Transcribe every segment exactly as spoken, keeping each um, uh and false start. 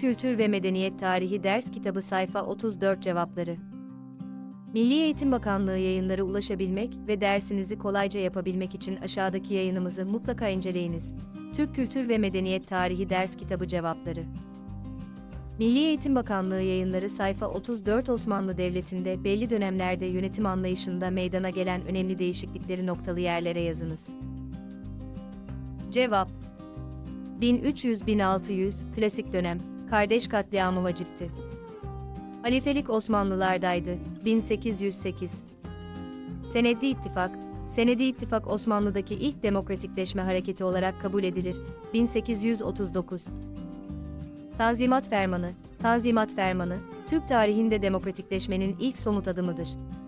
Kültür ve Medeniyet Tarihi Ders Kitabı Sayfa otuz dört Cevapları. Milli Eğitim Bakanlığı yayınları ulaşabilmek ve dersinizi kolayca yapabilmek için aşağıdaki yayınımızı mutlaka inceleyiniz. Türk Kültür ve Medeniyet Tarihi Ders Kitabı Cevapları. Milli Eğitim Bakanlığı yayınları sayfa otuz dört Osmanlı Devleti'nde belli dönemlerde yönetim anlayışında meydana gelen önemli değişiklikleri noktalı yerlere yazınız. Cevap: bin üç yüz - bin altı yüz, klasik dönem, kardeş katliamı vacipti. Halifelik Osmanlılardaydı, bin sekiz yüz sekiz. Seneddi İttifak, Seneddi İttifak Osmanlı'daki ilk demokratikleşme hareketi olarak kabul edilir, bin sekiz yüz otuz dokuz. Tanzimat Fermanı, Tanzimat Fermanı, Türk tarihinde demokratikleşmenin ilk somut adımıdır.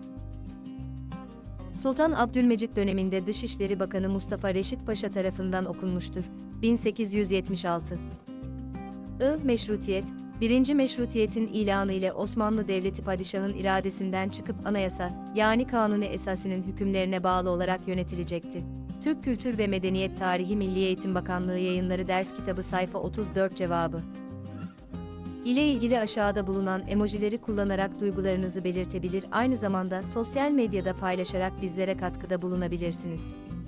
Sultan Abdülmecit döneminde Dışişleri Bakanı Mustafa Reşit Paşa tarafından okunmuştur, bin sekiz yüz yetmiş altı. I. Meşrutiyet, birinci Meşrutiyet'in ilanı ile Osmanlı Devleti padişahın iradesinden çıkıp anayasa, yani Kanuni Esası'nın hükümlerine bağlı olarak yönetilecekti. Türk Kültür ve Medeniyet Tarihi Milli Eğitim Bakanlığı Yayınları Ders Kitabı sayfa otuz dört Cevabı ile ilgili aşağıda bulunan emojileri kullanarak duygularınızı belirtebilir, aynı zamanda sosyal medyada paylaşarak bizlere katkıda bulunabilirsiniz.